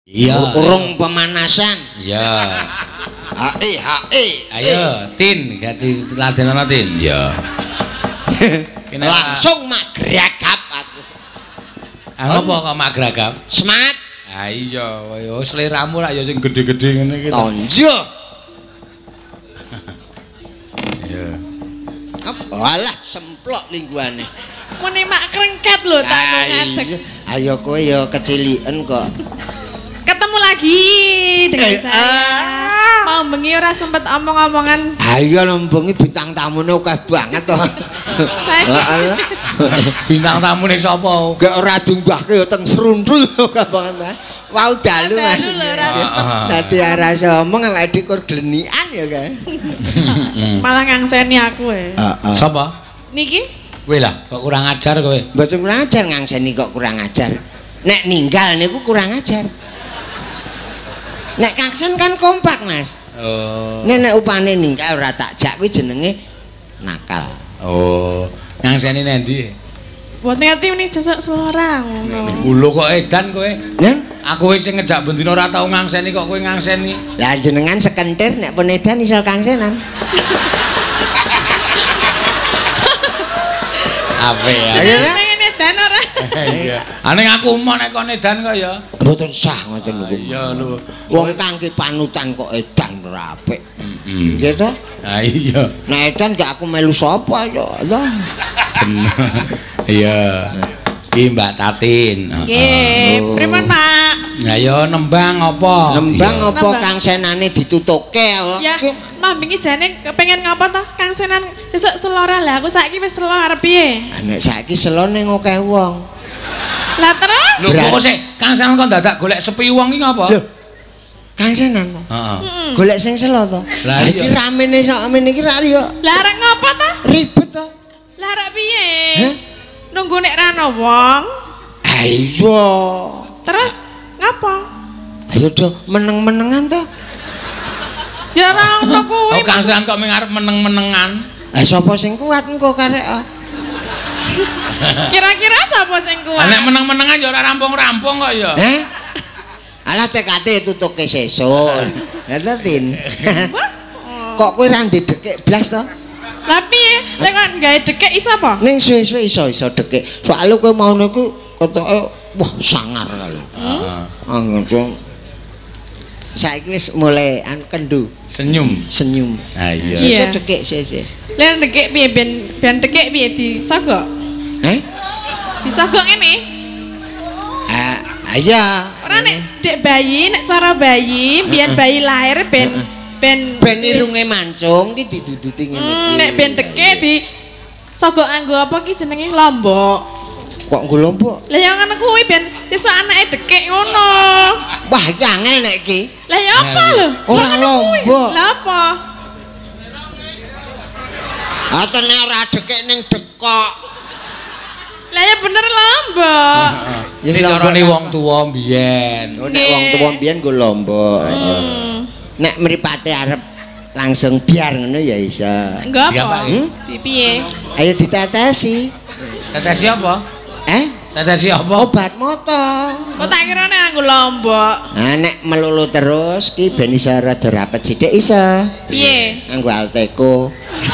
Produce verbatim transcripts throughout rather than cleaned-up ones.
Iya. Urung pemanasan. Iya. Hae hae. Ayo, Tin, ganti ladenana Tin. Iya. Langsung mak gragap aku. Ah apa kok mak gragap? Semangat. Ah iya, yo seliramu lak yo sing gedhe-gedhe ngene iki. Tonjo. Iya. Alah semplok lingguane. Mune mak krengket lho tak ngadeg. Ayo kowe yo keciliken kok. Ketemu lagi dengan eh, saya. Ah. Mau bengi ora sempet omong-omongan. Ayo lembungi bintang tamune akeh banget to. Saya Bintang tamune sapa? Gak ora dungbahke yo teng serundul akeh banget. Wau dalu Mas. Dadi ora iso omong awake dhewe kur glenikan ya kae. malah ngangseni aku e. Heeh. Sapa? Niki Kowe lah, kok kurang ajar kowe. Mboten kurang ajar ngangseni kok kurang ajar. Nek ninggal niku kurang ajar. Nek kaksen kan kompak Mas. Oh. Nek nek upane ninggal ora tak jak kuwi jenenge nakal. Oh. Ngangseni nendi? buat ngerti ini sesek selora ngono. Kulo kok edan kowe. Nen, Aku wis sing ngejak bendina ora tau ngangseni kok kowe ngangseni. lah jenengan sekentir nek pun edan iso kangsenan. Apa ya? Jenengan pengen edan ora? Iya. Ane aku mau nek kon edan kok ya. Mboten sah ngoten niku. Iya lho. Wong kangge panutan kok edan ora apik. Heeh. Nggih to? Ah iya. Nek edan gak aku melu sapa yo. Iya. Iki Mbak Tatin. Nggih, pripun Pak? Lah ya nembang apa? Nembang Iya. apa kangsenane ditutukke Ya, mah wingi jane pengen ngapa to? Kang Senan sesuk selora lah. Aku saiki wis selo arep piye? Nek saiki selone ngokeh wong. Lah terus? Lho kok sik Kang Senan kok dadak golek sepi wong iki ngapa? Lho. Kangsenan to. Heeh. Golek sing selo to. Lah Iki iya. ramene sakmene iki ra yo Lah arek ngapa to? ribet to. Lah arek piye? Hah? Nunggu nek ra ono wong. Ayo. Terus ngapa? Ayo do meneng-menengan to. Ya ora ono kuwi. Oh Kang Senan kok mengarep meneng-menengan. Eh sapa sing kuat engko karek. ah? Kira-kira sapa sing kuat? Nek meneng-menengan ya ora rampung-rampung kok ya. Eh? Alah tekate tutuke sesuk. Ngerti? Kok kowe ra ndekek blas to? Lah piye? Lek kok gawe dekek iso apa? Ning suwe-suwe iso iso dekek. Soale kowe mau niku ketoke wah sangar kali. Heeh. Angel dong. Saiki wis mulai an kendu, Senyum. senyum. Ah iya. Iya. Iso dekek sih. Lek dekek piye ben ben dekek piye disogok? Eh? Disogok ngene. Ah, iya. Ora nek dek bayi, nek cara bayi, biyen bayi lahir ben ben Ben irunge mancung ki diduduti ngene iki. Hmm, nek ben dekek di sogok anggo apa ki jenenge lombok. Kok nggo lombok? Lah ya ngono kuwi ben sesuk anake dekek ngono. Wah, iki angel nek iki. Lah ya apa lho? Ora Lah ngono kuwi. lombok. Lah apa? Atene ora dekek ning dekok. Lah ya bener lombok. Ya Iki carane wong tuwa mbiyen. Oh, nek wong tuwa mbiyen nggo lombok. Hmm. Nek mripate arep langsung biar ngono ya iso. Enggak Iya, apa? Pak. Hmm? Di piye? Ayo ditetesi. Tetesi apa? Eh? Tetesi apa? Obat moto. Kok tak kirane anggo lombok. Nah, nek melulu terus ki ben iso rada rapet sithik iso. Piye? Nganggo Alteco.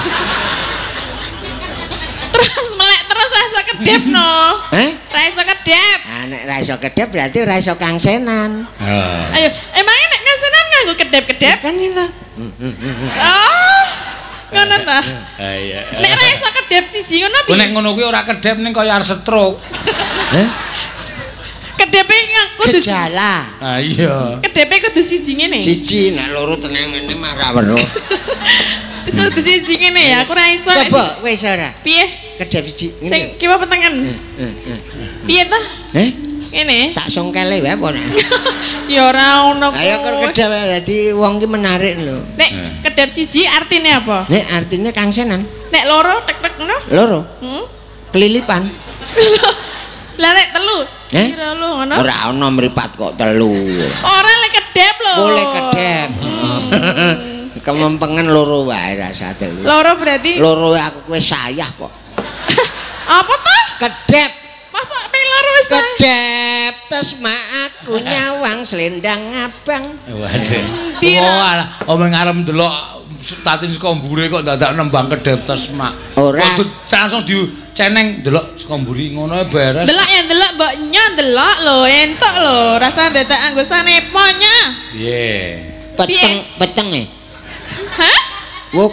Terus melek terus ra iso kedep no. Eh? Ra iso kedep. Nah, nek ra iso kedep berarti ra iso kangsenan. Heeh. Ayo, emangnya nek ngasenan nganggo kedep-kedep? Kan itu. Oh. Ngono ta? Ah iya. Nek ra iso kedep siji ngono Ku nek piye? ngono kuwi ora kedep ning kaya arep stroke. Heh? Kedepe ngang- kudu siji. Gejala. Ah iya. Kedepe kudu siji ngene. Siji nek loro tenang ngene marah weruh. Kudu siji ngene ya, aku ra iso. nek Coba wis ora. si- Piye? Kedep siji ngene. Sing kiwa petengan. Piye ta? Eh? Ngene. Tak songkele wae apa nek? Ya ora ono kuwi. Ayo kok kedep dadi wong ki menarik lho. Nek kedep siji artine apa? Nek artinya kangsenan. Nek loro tek-tek ngono? Loro. Hmm? Kelilipan. Lah nek telu, Eh? sira lu ngono. Ora ana mripat kok telu. Ora lek kedep lho. Boleh kedep. Kemempengan loro wae rasa telu. Loro berarti Loro aku kowe sayah kok. apa ta? Kedep, Masa ping loro wis. kedep tesma aku nyawang selendang abang. Waduh. Wah, omong arep ndelok tatin saka mburi kok dadak nembang kedep tesma. Ora. Langsung diceneng ndelok saka mburi ngono beres. Delok ya delok mboknya delok lho, entuk lho, rasane dadak anggosane ponya. Piye? Peteng petenge. Hah? Wo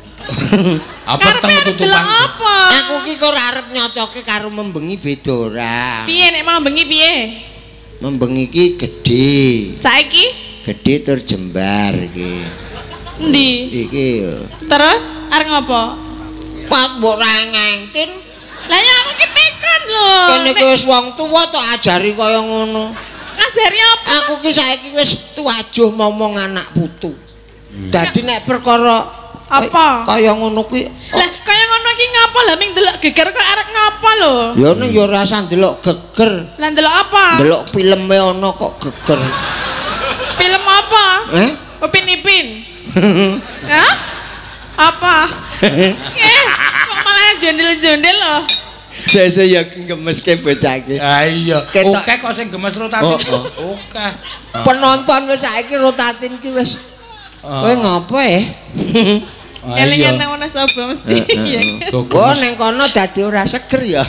apa teng tutupan? Apa? Aku ki kok ora arep nyocoke karo membengi beda ora. Piye nek mau bengi piye? Membengi ki gedhe. Saiki? Gedhe tur jembar iki. Endi? Iki yo. Terus arep ngopo? Pak mbok ra ngengtin. Lah ya aku ki tekan lho. Kene ki wis wong tuwa tok ajari kaya ngono. Ngajari apa? Aku ki saiki wis tuwajuh momong anak putu. Dadi nek perkara apa? Kaya ngono kuwi. Lah kaya ngono ki ngapa lho ming delok geger kok arep ngapa lho? Ya nek ya ora usah ndelok geger. Lah ndelok apa? Ndelok filme ana kok geger. Film apa? Eh? Upin Ipin. Hah? Apa? Eh, kok malah jondel-jondel lho. Sesuk ya gemeske bocah iki. Ha iya. Ketok- Oke kok sing gemes rotatin. Oh, Oke. Penonton wis saiki rotatin ki wis. Kowe ngopo eh? Kelingan nang ana sapa mesti. Iya. Oh ning kono dadi ora seger ya.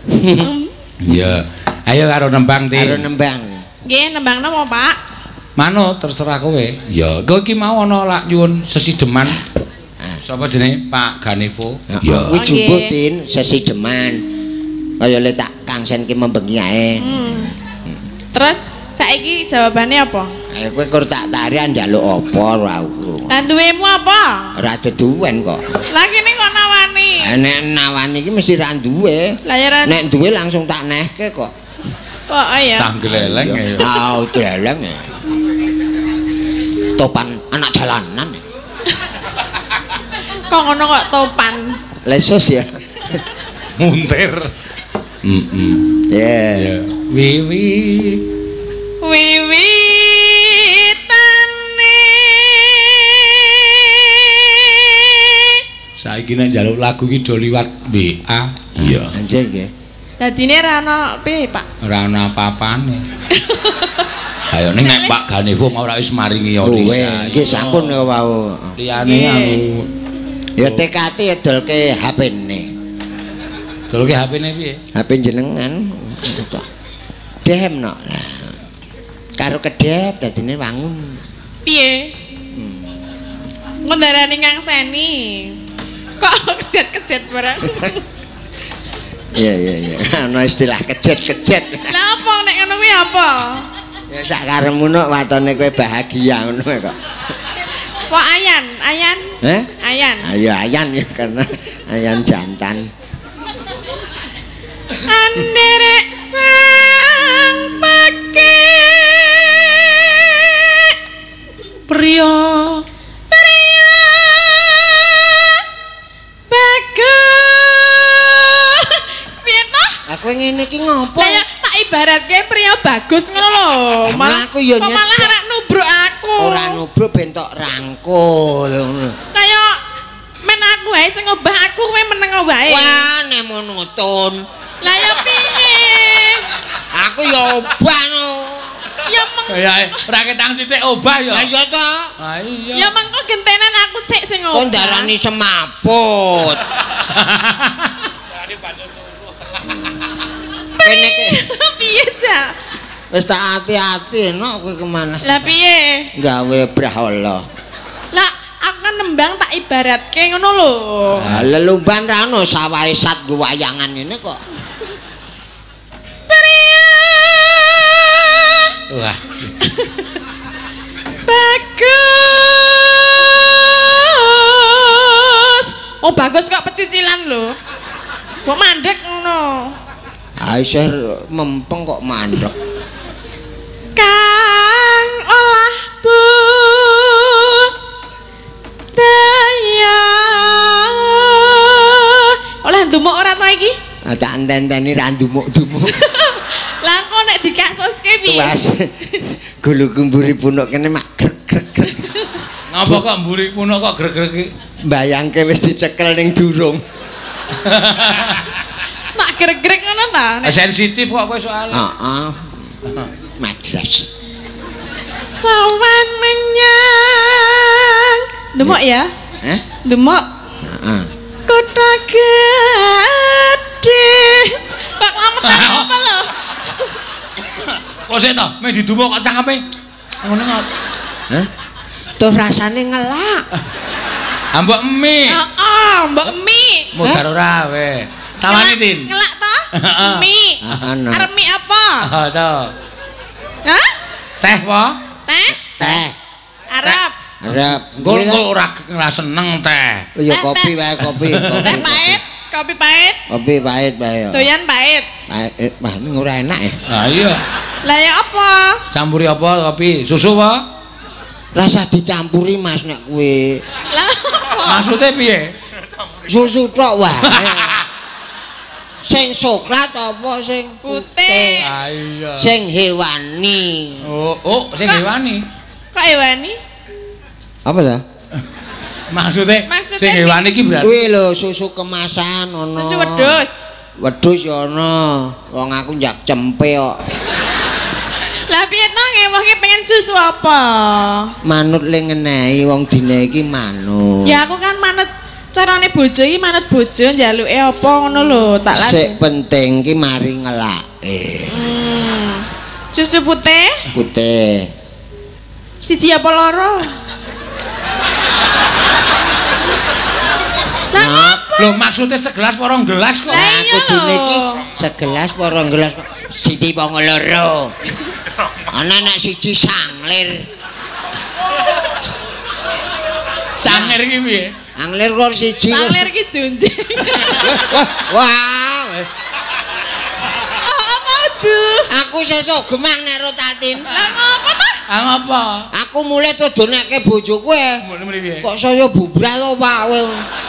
Iya. Ayo karo nembang ti. Karo nembang. Nggih, nembang napa, Pak? Mano terserah kowe. Ya, kowe iki mau ana lak nyuwun sesideman. Sapa jenenge Pak Ganevo? Ya, kuwi jumbutin sesideman. Kaya le tak kangsen ki membengi ae. Hmm. Terus saiki jawabane apa? Ayo kowe kur tak tarian njaluk apa ora aku. Lah duwemu apa? Ora deduwen kok. Lah kene kok nawani. Eh, nek nawani iki mesti ra duwe. Lah ya ra Nek duwe langsung tak nehke kok. kok ya. Tanggleleng ya. Ah, deleng ya. Topan anak jalanan. Kok ngono kok topan. Lesos ya. Muntir. Heeh. Ya. Wiwi. Wiwitane. Saiki nek njaluk lagu iki do liwat W A. Iya. Anjir nggih. Dadine ra ono piye, Pak? Ora ana apa-apane. Ayo ning nek Pak Ganevo mau ora wis maringi Kowe Orisa. iki sampun ya wau. Liyane anu Ya T K T edolke H P-ne. dolke H P-ne piye? H P jenengan. Dem no lah. Karo kedep dadine wangun. Piye? Ngendarani ngangseni. Kok kejet-kejet barang. Iya iya iya. Ana istilah kejet-kejet. Lah apa nek ngono kuwi apa? Ya sak karepmu nok watone kowe bahagia ngono kok. Kok ayan, ayan. Heh? Ayan. Ayo ayan ya karena ayan jantan. Anderek sang pake Priya. Priya bagus. Piye to? Aku ngene iki ngopo? Lah ya tak ibaratke priya bagus ngono lho. Malah aku ya kok malah nyedok. arek nubruk aku. Ora nubruk bentok rangkul ngono. Kaya men aku wae sing ngobah aku kowe meneng wae. Wah, nek monotun. Lah ya piye? Aku ya obah no. Ya meng Ya ora ketang sithik obah ya. Ayo to. Ha iya. ya mengko gentenan aku sik sing ngobah. Kok ndarani semaput. Kene ki Piye, Cak? wis tak ati-ati no kowe kemana? Lah piye? Gawe brahala. Lah aku kan nembang tak ibaratke ngono lho. Lah lelumban ra ono sawahe sat nggo wayangan ngene kok. Priya Wah. bagus. Oh bagus kok pecicilan lho. Kok mandek ngono. Aisyah mempeng kok mandek. Kang olah bu daya. Oleh ndumuk ora to iki? Ah, tak enten-enteni ra ndumuk-ndumuk. Lah kok nek dikasuske piye? Tuas. Gulu kumburi punuk kene mak grek grek grek. Ngapa kok mburi kuno kok greg-greg iki? Bayangke wis dicekel ning durung. Mak greg-greg ngono ta? Nek Sensitif kok kowe soalnya. Heeh. Madras. Sawan menyang. Demok ya? Hah? Demok. Heeh. Kota gede. Kok lamekan apa lho? Kok sik to, mek didumuk kok cangkepe. Ngono kok. Hah? Tuh rasane ngelak. Ah mbok mie. Heeh, mbok mie. Modar ora we. Tawani Tin. Ngelak to? Mie. Ana. Arep mie apa? Oh, to. Hah? Teh apa? Teh? Teh. Arep. Arep. Engko engko ora ora seneng teh. Ya kopi wae kopi. Teh pahit, kopi pahit. Kopi pahit wae. Doyan pahit. Pahit, wah ini ora enak ya. Nah iya. Lah ya apa? Campuri apa kopi? Susu apa? Rasa dicampuri Mas nek kuwi. Lah apa? Maksudnya piye? Susu tok wae. Sing coklat apa sing Putih. Ah iya. Sing hewani. Oh, oh sing hewani. Kok hewani? Apa ta? Maksudnya, Maksudnya sing hewani iki berarti Kuwi lho susu kemasan ono. Susu wedhus. Wedhus ya ono. Wong aku njak cempe kok. Lah piye to ngewohke pengen susu apa? Manut le ngenehi wong dina iki manut. Ya aku kan manut carane bojo iki manut bojo njaluke apa ngono lho, tak lagi. Sik penting ki mari ngelake. Hmm. Susu putih? Putih. Siji apa loro? Lah Nah, lho maksudnya segelas porong gelas kok. Lah iya aku dina iki lho. segelas porong gelas siji wong loro. Ana nek siji sanglir. Sanger iki piye? Anglir kok siji. Sanglir ki junjing. Wah, wah. Oh, apa tuh? Aku sesuk gemang nek rotatin. Lah ngopo to? Ah ngapa? Aku mulai dodonekke bojoku e. Ngono mrene piye? Kok saya bubrah to, Pak? Kowe.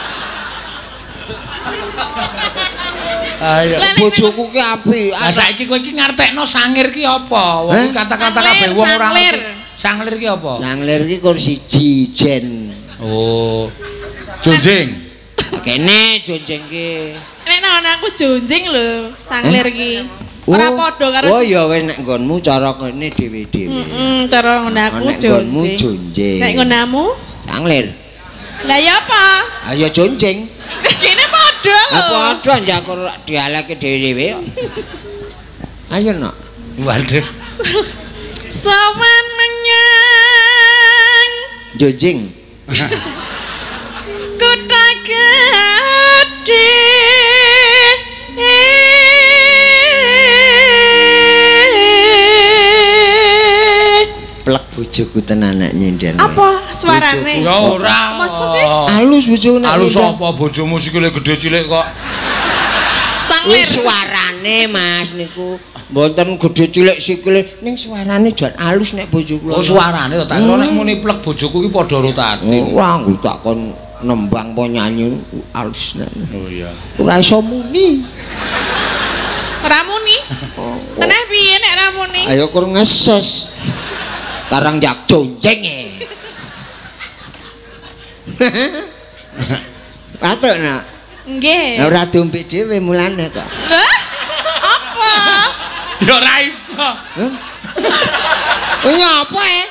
Ah iya. Lah, nek Bojoku ki apik. Lah saiki kowe iki ngartekno sangir ki apa? Wong Hah? iki kata-kata Sanglir, kabeh wong ora sanglir. ngerti. Sanglir ki apa? Sanglir ki kok siji jen. Oh. Junjing. Kene jonjeng ki. Nek nang aku junjing lho, sanglir ki. Ora padha karo Oh ya wis nek nggonmu cara kene dhewe-dhewe. Heeh, cara ngono aku Nek nggonmu junjing. jonjeng. Nek ngonamu? Sanglir. Lah ya apa? Ayo jonjeng. Kene padha lho. Apa ada njakur dialeke dhewe-dhewe kok. Ayo nak. Waduh. Sawan menyang Jonjeng. kota gede. Plek bojoku tenan nek nyenden. Apa suarane? Ya ora. Masa sih? Halus bojone. Halus apa bojomu sikile gede cilik kok. Sanglir. Wis suarane Mas niku mboten gede cilik sikile ning suarane jan halus nek bojoku. Oh suarane to tak kira nek muni plek bojoku ki padha rotatin. Ora aku takon nembang apa nyanyi halus nek. Oh iya. Ora iso muni. Ramuni. Teneh piye nek ramuni? Ayo kur ngeses. Karang jak jonjeng e. Patuk nak. Nggih. Ora dombe dhewe mulane kok. Lah? Apa? Ya ora iso. Hah? Oh nyapa e?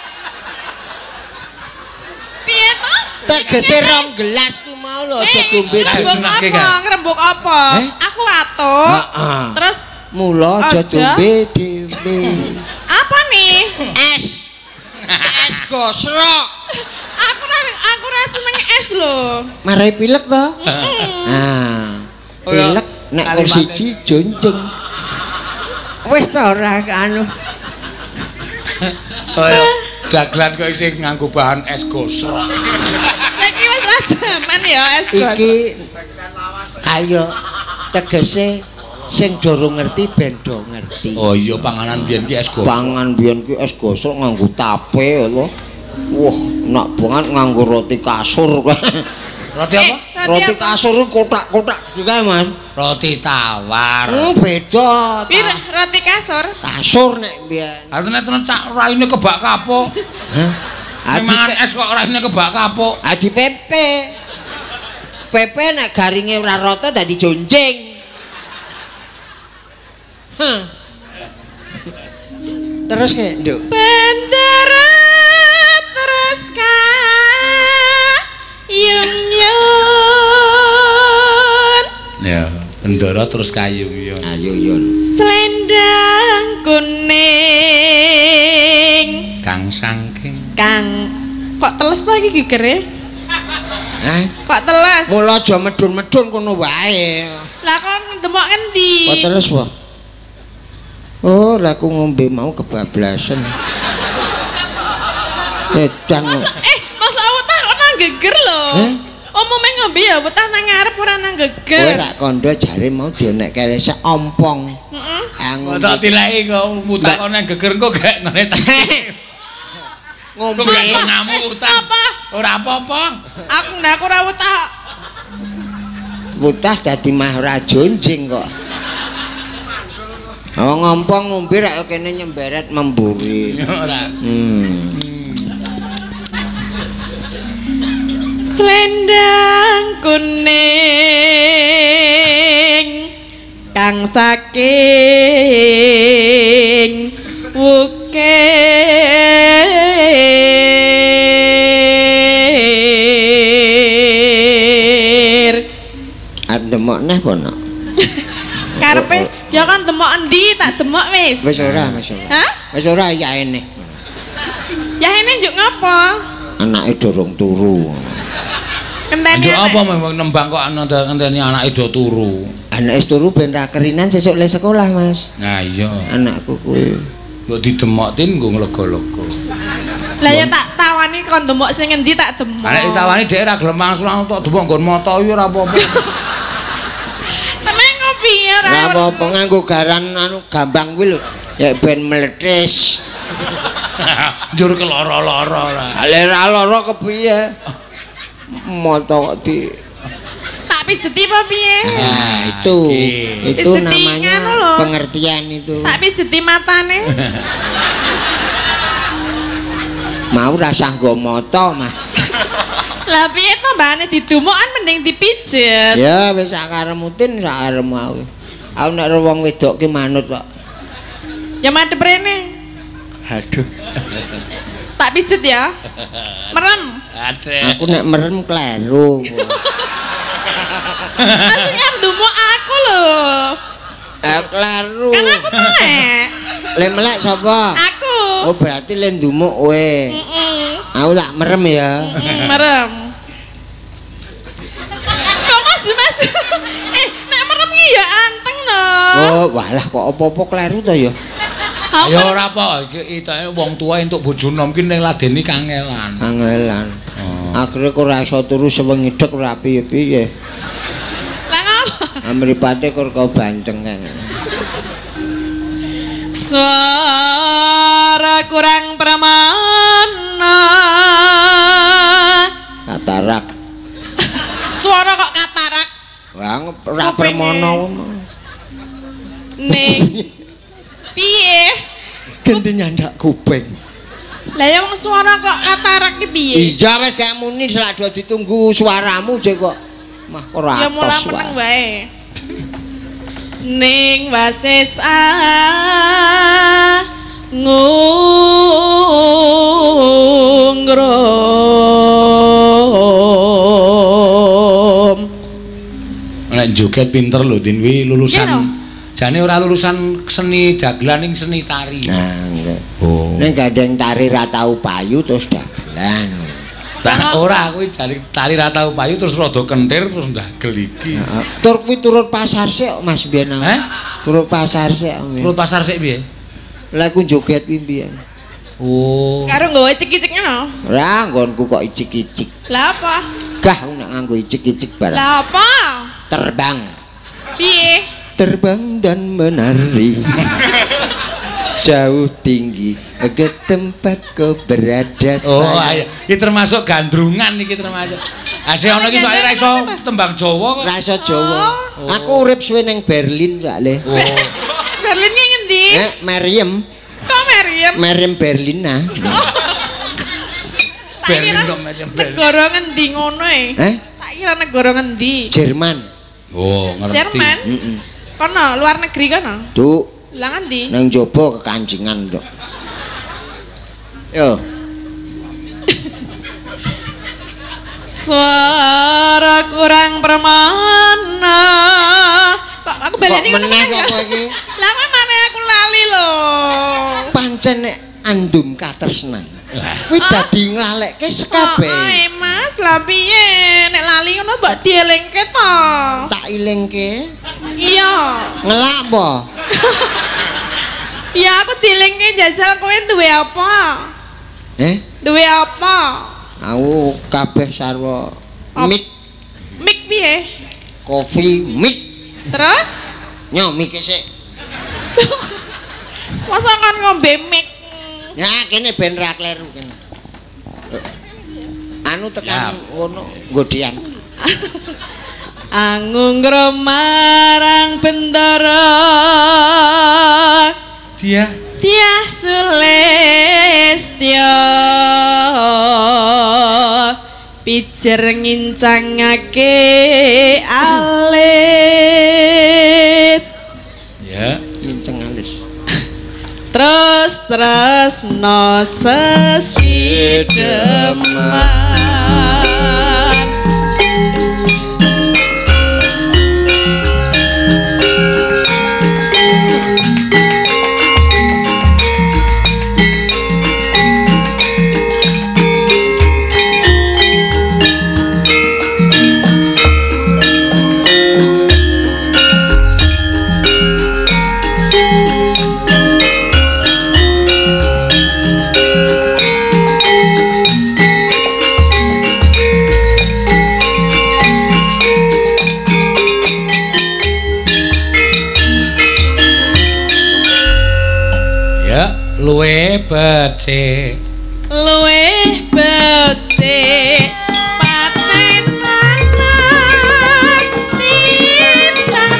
Piye to? Tegese rong gelas ku mau lho aja dombe Lah, dhewe. Ngrembug Gunake, apa? kan? Ngrembug apa? Eh? Aku watuk. Heeh. Terus Mula aja Aja. dombe dhewe. apa nih? Es. Es gosrok. Aku ra aku ra seneng es lho. Marai pilek to? Ah. Oh, ya. Pilek nek kur Kalimatnya. siji jonjeng. Wis ta ora anu. Oh ya. Dagelan kok isih nganggo bahan es gosok. Saiki wis ra jaman ya es gosok. Iki ayo tegese sing durung ngerti ben do ngerti. Oh iya panganan biyen ki es gosok. Pangan biyen ki es gosok nganggo tape lho. Wah, nak banget nganggo roti kasur. Roti Eh, apa? roti Roti apa? kasur kotak-kotak juga, Mas. Roti tawar. Hmm, beda. Pir Ta- roti kasur. Kasur nek biyen. Artine tenan cak raine kebak kapuk. Hah? Adi Mangan es kok raine kebak kapuk. Adi pepe. Pepe nek garinge ora rata dadi jonjeng. Hah. Terus kayak nduk. Bendera terus kayung-yung. Ya, bendera terus kayung-yung. Ayo yun. Selendang kuning. Kang saking. Kang kok teles lagi gigere? Hah? Kok teles? Mula aja medun-medun kono wae. Lah kon demok ngendi? Kok terus wae? Oh, lah aku ngombe mau kebablasan. Edan. Eh, masa wetah kok nang geger lho. Eh? Omume ngombe ya wetah nang ngarep ora nang Kowe geger. rak kondo jare mau dionek kele sak ompong. Heeh. Anggo Tak dileki kok mutak kok nang geger kok gak ngene ta. ngombe. Kok ngamu utang. Apa? Ora apa-apa. Aku ndak aku ora wetah. Putah dadi mah ora jonjing kok. Oh ngompong ngombe rak kene nyemberet memburi. Ora. Hmm. Selendang kuning kang saking wukir. Arep demok neh apa nak? Karepe ya kan demok endi tak demok wis. Wis ora, wis ora. Hah? Wis ora ya ene. Ya ini njuk ngapa? Anake dorong turu. Kenteni Anjuk apa memang nembang kok ana ngenteni anake do turu. Anake turu ben ra kerinan sesuk le sekolah, Mas. Nah iya. Anakku kuwi. Mbok didemoktin nggo nglega-lega. Lah ya tak tawani kon demok sing endi tak demok. Nek ditawani dhek ra gelem langsung tok demok nggon mata yo ora apa-apa. Temen ngopi ya ora. Lah apa nganggo garan anu gambang kuwi lho. Ya ben meletis. Njur keloro-loro ora. Ale ra lara kepiye? Mata kok di Tak pijeti apa piye? Nah, itu. Oke. Itu Pijeti namanya nganu lho. pengertian itu. Tak pijeti matane. Mau rasa nggo mata mah. Lah piye tambahane didumuk kan mending dipijet. Ya wis sak karepmu tin sak karepmu aku. Aku nek wong wedok ki manut kok. Ya madhep rene. Aduh. Tak pijet ya. Merem. Adek. Aku nek merem kleru. Asing kan dumuk aku lho. Eh kleru. Kan aku melek. Le melek sapa? Aku. Oh berarti le ndumuk kowe. Heeh. Aku lak merem ya. Heeh, merem. Kok Mas Mas? Eh, nek merem ki ya anteng no. Oh, walah kok apa-apa kleru to ya. Ya ora apa, iki itake wong tuwa entuk bojo nom ki ning ladeni kangelan. Kangelan. Oh. Akhire kok ora iso turu sewengi dek ora piye-piye. Lah ngapa? Amripate kok kau banteng kan. Suara kurang permana. Katarak. Suara kok katarak. Wah, ora permono ngono. Ning. Piye? Ganti nyandak kuping. Lah ya wong suara kok katarak ki piye? Iya wis kayak muni selak do ditunggu suaramu je kok. Mah kok ora Ya mula atos meneng wae. wae. Ning wasis ah ngrum. Nek joget pinter lho Din wi lulusan. Iya, no? Jane ora lulusan seni dagelan ning seni tari. Nah, enggak. Oh. Nek gandeng tari ra tau payu terus dagelan. Tak ora kuwi jane tari ra tau payu terus rada kentir terus ndagel iki. Heeh. Tur kuwi turut pasar sik Mas biyen. Heh? Turut pasar sik. Turut pasar sik piye? Lah ku joget kuwi biyen. Oh. Karo nggawe cik-ciknya no. Ora nggonku kok icik-icik. Lah apa? Gah nek nganggo icik-icik barang. Lah apa? Terbang. Piye? Terbang dan menari. Jauh tinggi ke tempat kau berada. Oh, ayo. Iki termasuk gandrungan iki termasuk. Asih ana iki soalnya ra iso tembang Jawa kok. Ra iso Jawa. Aku urip suwe ning Berlin sakle. Oh. Berlin ki ngendi? Eh, Maryam. Kok Maryam? Maryam Berlina. Berlin kok Maryam Berlin. Negara ngendi ngono e? Eh? Tak kira negara ngendi? Jerman. Oh, ngerti. Jerman? Heeh. Kono luar negeri kono. Tuh, Lah ngendi? nang jaba kekancingan, Dok. Yo. Suara kurang permana. Kok aku baleni ngono apa iki? Lah kok mane aku lali lho. Pancen nek andum katresnan. Kuwi dadi nglalekke sekabeh. Oh, Mas, lah piye? Nek lali ngono mbok dielingke to. Tak ilingke. Iya. Ngelak apa? Iya, aku dielingke jajal kowe duwe apa? Eh? Duwe apa? Aku kabeh sarwa mik. Mik piye? Kopi mik. Terus? Nyo mik sik. Masa kan ngombe mik? Ya kene ben ra kleru kene. Anu tekan ngono nggodhian. Angung marang bendara. Dia Dia Sulistya pijer ngincangake alis. ya Nginceng alis. Terus terus no sesideman. luwe becik luwe becik patenan timbang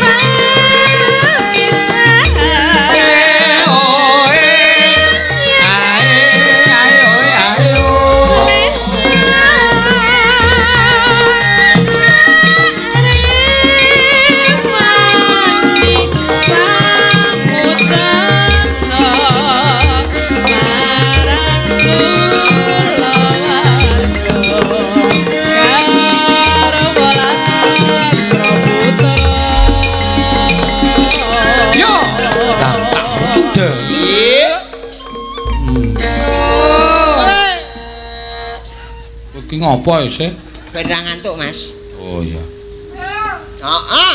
iki ngopo isih? Ben ra ngantuk, Mas. Oh iya. Heeh.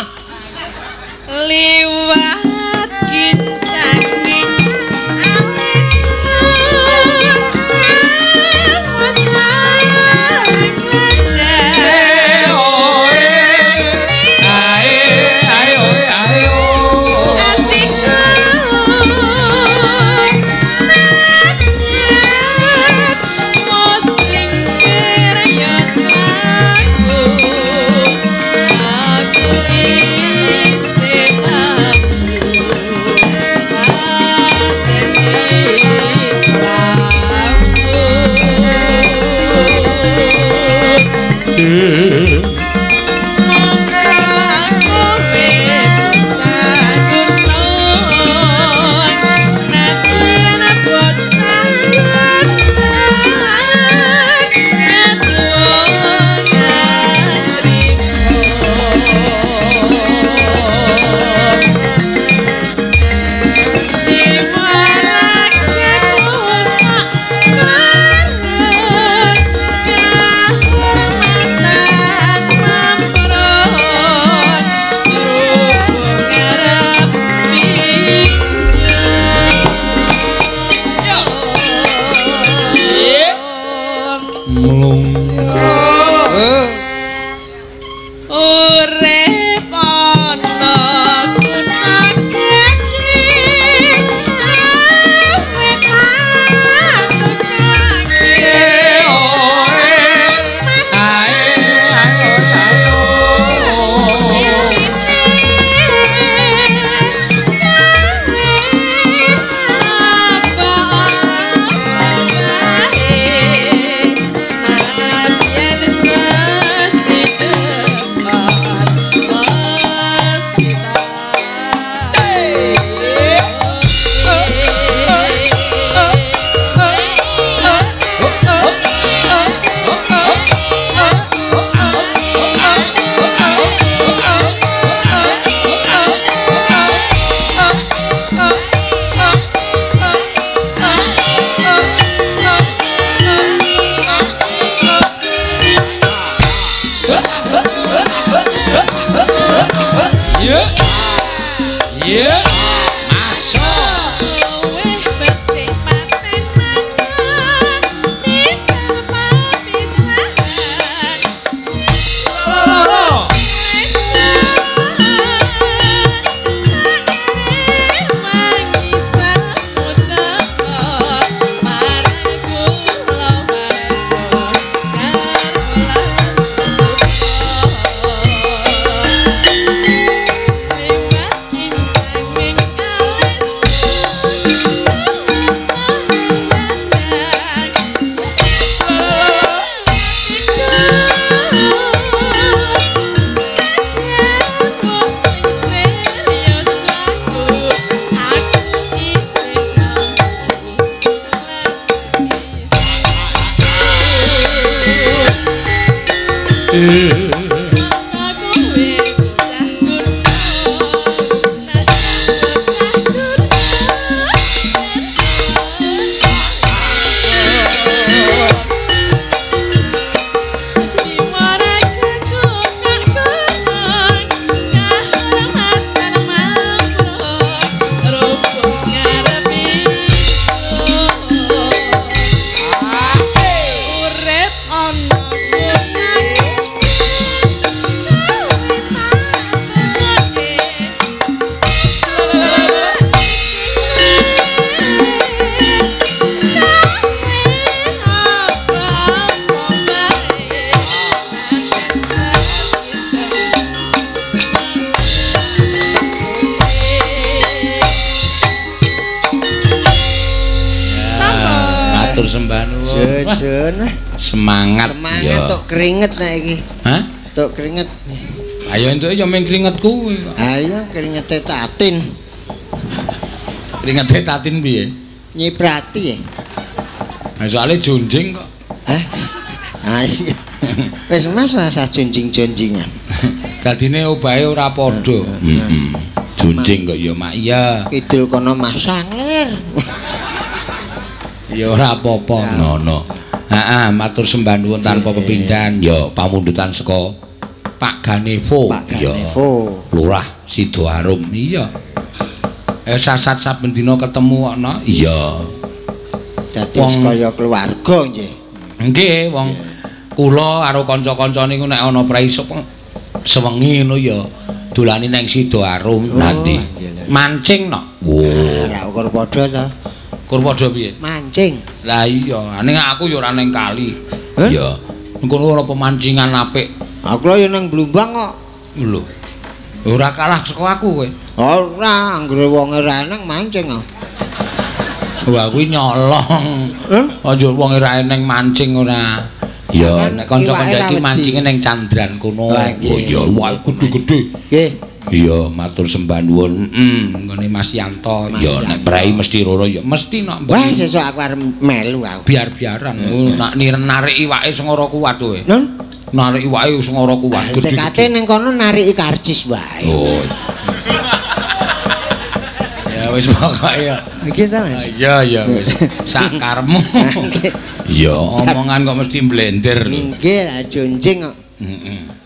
Liwat kincange alis Jun, semangat semangat tok keringet nek iki. Hah? Tok keringet. Ayo entuk ya ming keringet kuwi kok. Ayo keringete tatin. Keringete tatin piye? Nyiprati ya. Nah, soalnya jonjing kok. Hah? Ah iya. Wis Mas rasa jonjing-jonjingan. Dadine obahe ora padha. Heeh. Jonjing kok ya mak iya. Kidul kono masang lir. Ya ora apa-apa ngono. Heeh, matur sembah nuwun tanpa pepindhan ya pamundutan saka Pak Ganevo. Pak Ganevo. Lurah Sidoarum. Iya. Eh sasat saben dina ketemu ana. Iya. Dadi kaya keluarga nggih. Nggih, wong kula karo kanca-kanca niku nek ana praiso sewengi ngono ya dolane nang Sidoarum nanti. Mancing no. Wo. Ora ukur padha to. Kur padha piye? Mancing. Lah iya, ning aku ya ora ning kali. Iya. Kono ora pemancingan apik. Aku lho ya nang Blumbang kok. Lho. Ora kalah saka aku kowe. Ora, anggere wonge ra eneng mancing kok. Wah, kuwi nyolong. Heh? Aja wonge ra eneng mancing ora. Ya, nek kanca-kanca iki mancinge ning Candran kono. Oh iya, wah gedhe-gedhe. Nggih. Iya, matur sembah nuwun. Heeh, nggone Mas Yanto. Ya nek brai mesti loro ya mesti nok. Wah, sesuk aku arep melu aku. Biar-biaran. Nak narik iwake sing ora kuat kowe. Nun, narik iwake sing ora kuat. tekate ning kono nariki karcis wae. Oh. Ya wis pokoke ya. Iki ta, Mas? Iya, iya wis. Sak karepmu. Iya, omongan kok mesti blender lho. Nggih, lah jonjing kok. Heeh.